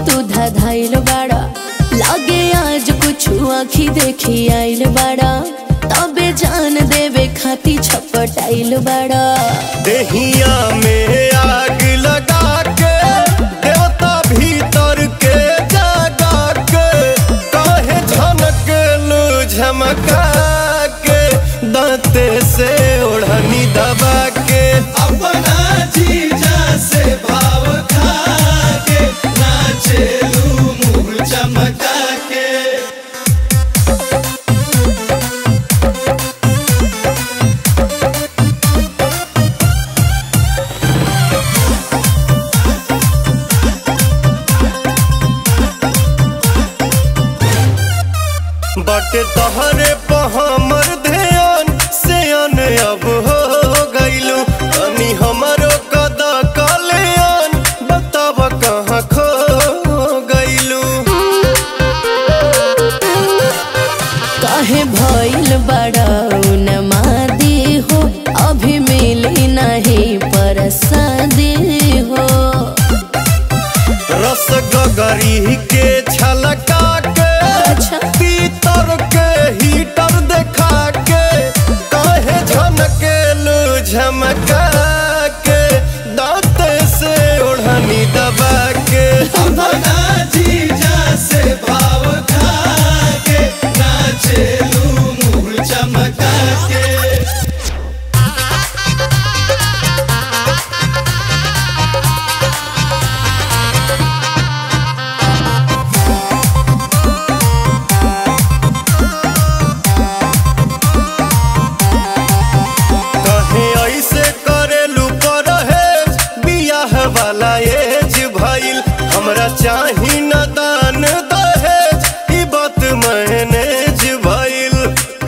तू धाइल बाड़ा, लागे आज कुछ आँखी देखी आइल बाड़ा, तबे जान देवे खाती छपटाइल बाड़ा। देहिया में आग लगा के देवता भीतर के जगा के, काहे झनकेलू झमका के, दांते से ओढ़नी दबा के, अपना जीजा से भाव खा के, नाचेलू मुँह चमका के। बटे तहरे हमर ध्यान से अन अब हो गइलू, अनी हमरो कदा कल्याण बताब कहाँ खो गइलू। काहे भइल बड़ा उन्मादी हो, अभी मिली नहीं परसादी हो। रस गगरी के छलका के, पीतर के हीटर देखा के, काहे झनकेलू झमका के, दांत से ओढ़नी दबा के, अपना जीजा से भाव खा के, नाचेलू मुँह चमका के। वाला एज भइल हमरा चाही न दान दहेज, ई बात मैनेज भइल।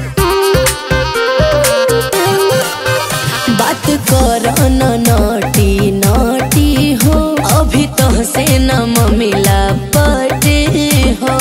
बात कर न नटी नटी हो, अभी तो से न मिला पटे हो।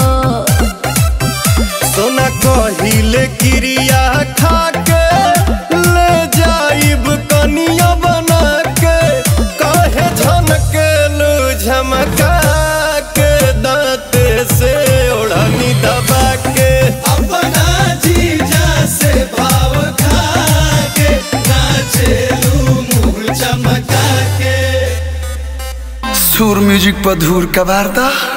सोना कहिले क्रिया खा के ले जाइब कनिया बना के, काहे झनकेलू झमका के, दांते से ओढ़नी दबा के, अपना जीजा से भाव खा के, नाचेलू मुँह चमका के। सुर म्यूजिक पर धूर का वार्ता।